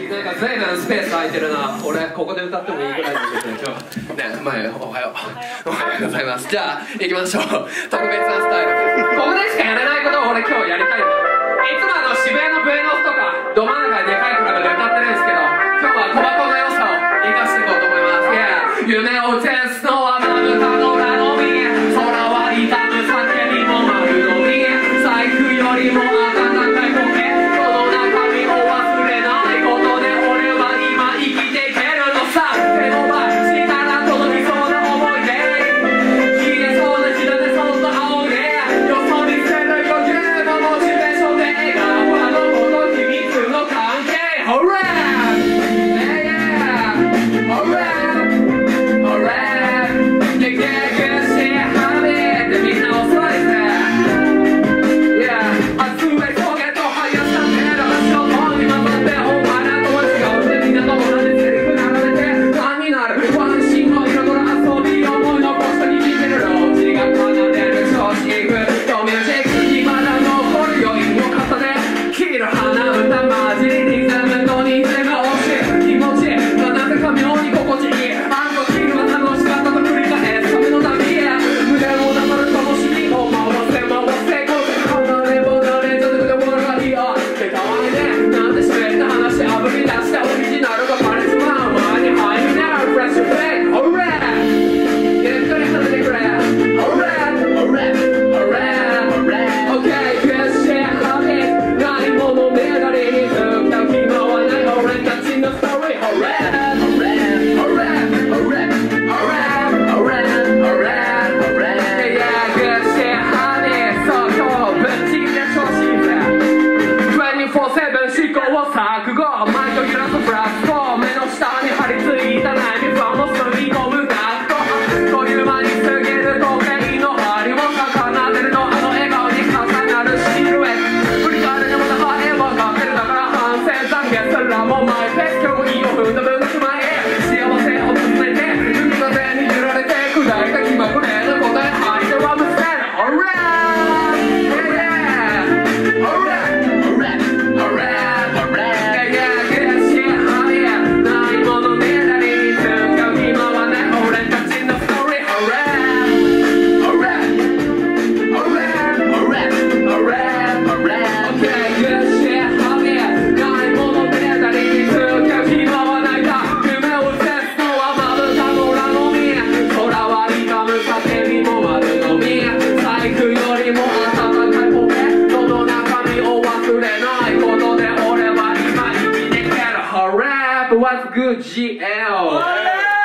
なんか随分スペース空いてるな。俺ここで歌ってもいいぐらいなんですね。ね、前おはよう。おはようございます。じゃあ行きましょう。特別なスタイル。ここでしかやれないことを俺今日やりたいんだ。いつも渋谷のブエノスとかど真ん中ででかいクラブで歌ってるんですけど、今日は小箱の良さを生かしていこうと思います。夢を照らすのはまぶたの名のみ、空は痛む酒にも丸飲み、財布よりも温かいポケットの中身を忘れないことで俺は今生きていけるのさ。手の前したら届きそうな思い出、消えそうな火種そっと仰いで、よそ見せる余裕のモチベーションで笑顔のこと秘密の関係。ホラWhat's good, GL?